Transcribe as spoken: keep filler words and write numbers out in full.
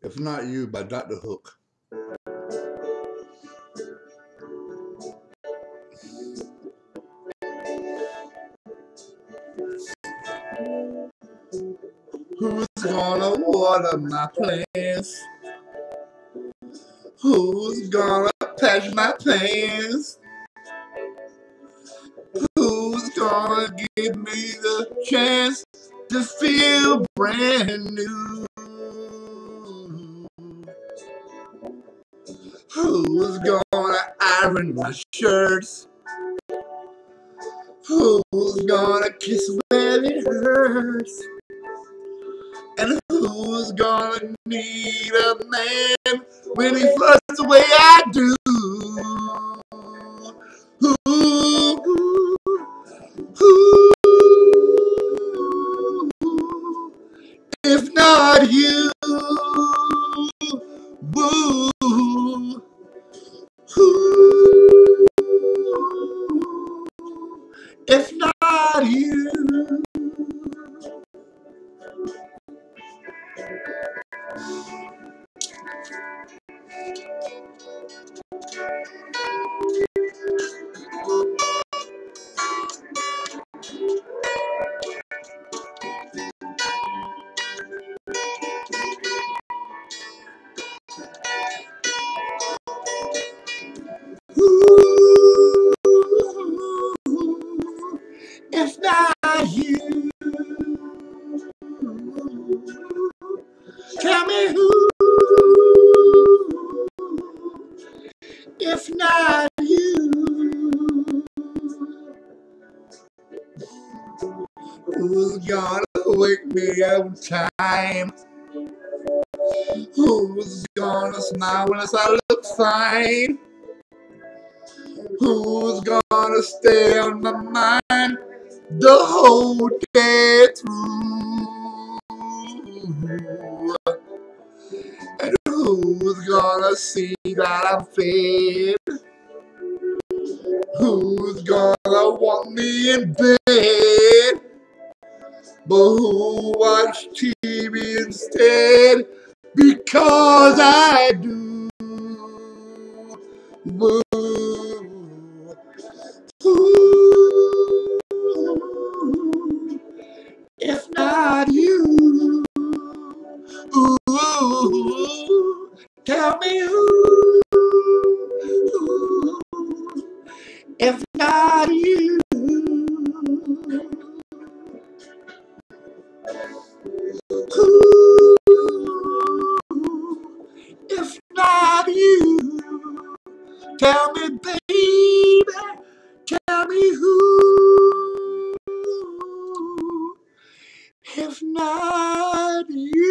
If Not You by Doctor Hook. Who's gonna water my plants? Who's gonna patch my pants? Who's gonna give me the chance to feel brand new? Who's gonna iron my shirts? Who's gonna kiss where it hurts? And who's gonna need a man when he flirts the way I do? Who, who, if not you? Woo, who, if not you? If not you, tell me who, if not you, who's gonna wake me up in time? Who's gonna smile when I look fine? Who's gonna stay on my mind the whole day through? And who's gonna see that I'm fed? Who's gonna want me in bed? But who watch T V instead? Because I do. Woo. Ooh, if not you, ooh, tell me who, if not you. Ooh, if not you, tell me, baby, tell me who, if not you.